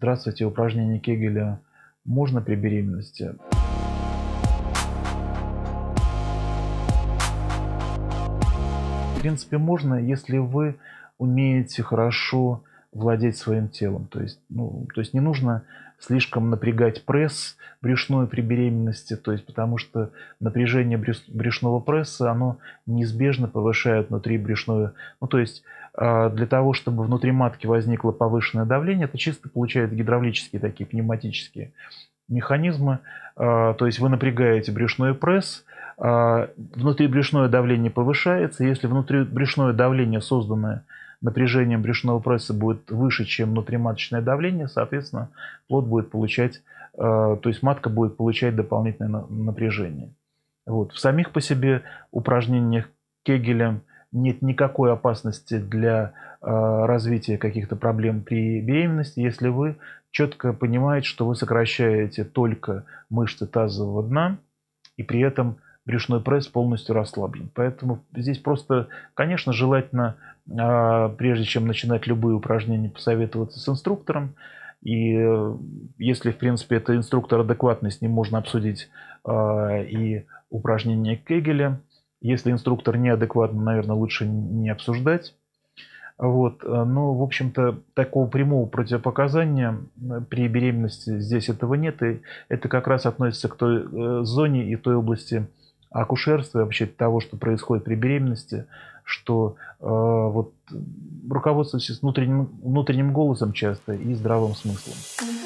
Здравствуйте, упражнения Кегеля можно при беременности? В принципе, можно, если вы умеете хорошо владеть своим телом. То есть не нужно слишком напрягать пресс брюшной при беременности, то есть потому что напряжение брюшного пресса, оно неизбежно повышает внутрибрюшное. Ну, то есть для того, чтобы внутри матки возникло повышенное давление, это чисто получают гидравлические такие пневматические механизмы. То есть вы напрягаете брюшной пресс, внутрибрюшное давление повышается. Если внутрибрюшное давление, созданное напряжением брюшного пресса, будет выше, чем внутриматочное давление, соответственно, плод будет получать, то есть матка будет получать дополнительное напряжение. Вот. В самих по себе упражнениях Кегеля нет никакой опасности для развития каких-то проблем при беременности, если вы четко понимаете, что вы сокращаете только мышцы тазового дна, и при этом брюшной пресс полностью расслаблен. Поэтому здесь просто, конечно, желательно, прежде чем начинать любые упражнения, посоветоваться с инструктором. И если, в принципе, это инструктор адекватный, с ним можно обсудить и упражнения Кегеля. Если инструктор неадекватный, наверное, лучше не обсуждать. Вот. Но, в общем-то, такого прямого противопоказания при беременности здесь этого нет. И это как раз относится к той зоне и той области акушерства, и вообще того, что происходит при беременности, что вот руководствуйтесь внутренним голосом часто и здравым смыслом.